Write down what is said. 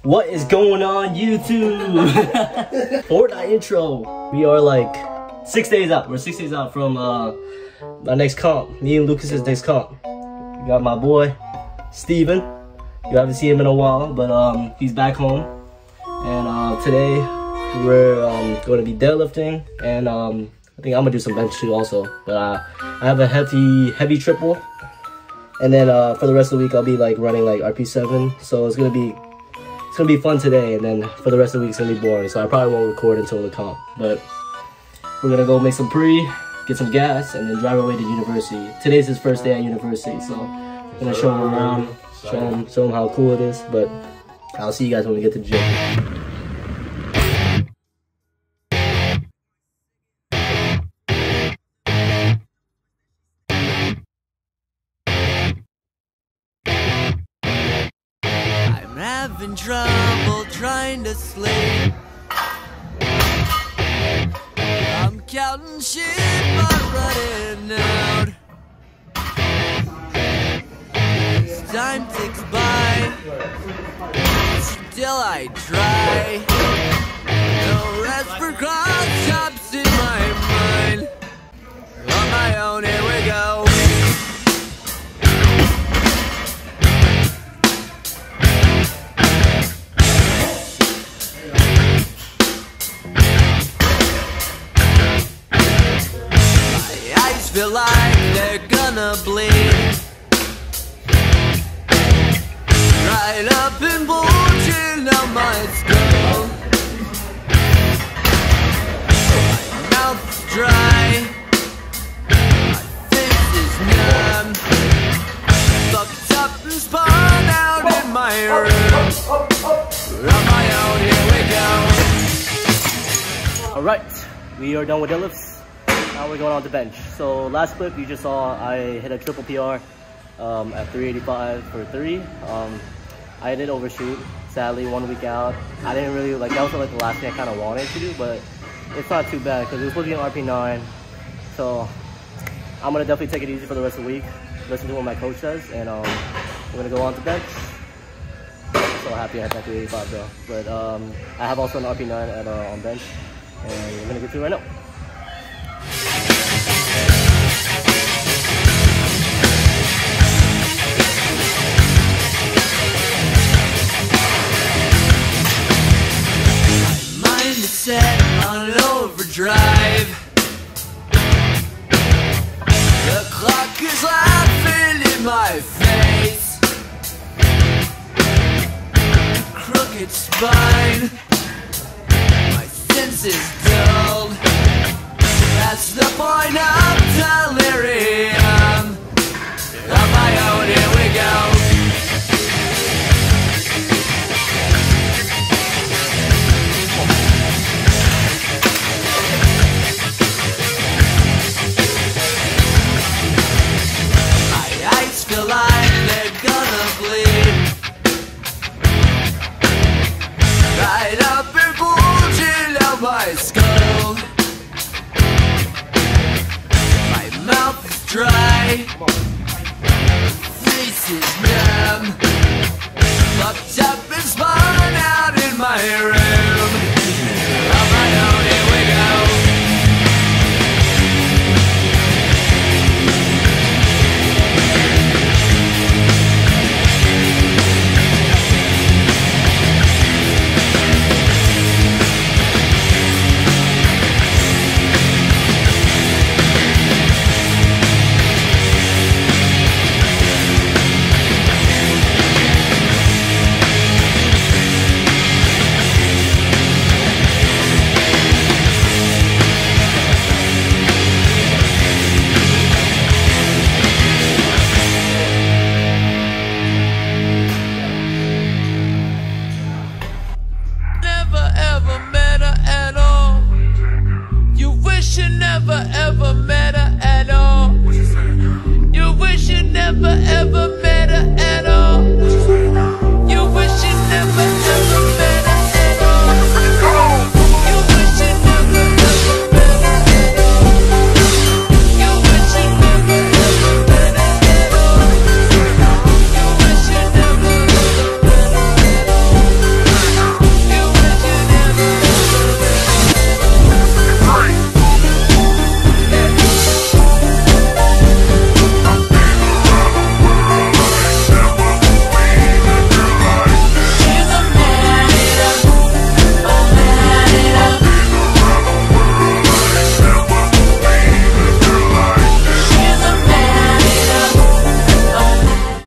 What is going on, YouTube? Fortnite intro. We are like 6 days out. We're 6 days out from our next comp. Me and Lucas's next comp. We got my boy Steven. You haven't seen him in a while, but he's back home. And today we're going to be deadlifting, and I think I'm gonna do some bench too also. But I have a heavy triple, and then for the rest of the week I'll be like running like RP7. So it's gonna be fun today, and then for the rest of the week it's gonna be boring. So I probably won't record until the comp. But we're gonna go make some pre, get some gas, and then drive our way to university. Today's his first day at university, so I'm gonna show him around, show him how cool it is. But I'll see you guys when we get to the gym. Having trouble trying to sleep. I'm counting sheep, but running out. As time ticks by, still I try. No rest for cross chops in my mind. On my own, here we go. Feel like they're gonna bleed right up and bulging out my skull. My mouth's dry, my face is numb, fucked up and spun out in my room. On my own, here we go. Alright, we are done with deadlifts. Now we're going on the bench. So last clip you just saw, I hit a triple PR at 385 for 3. I did overshoot, sadly, 1 week out. I didn't really, like, that was like the last thing I kind of wanted to do, but it's not too bad because it was supposed to be an RP9. So I'm going to definitely take it easy for the rest of the week, listen to what my coach says, and we're going to go on to bench. So happy I had that 385 though. But I have also an RP9 at, on bench, and we're going to get to it right now. Set on overdrive. The clock is laughing in my face. Crooked spine, my senses dulled. That's the point of delirium. On my own, here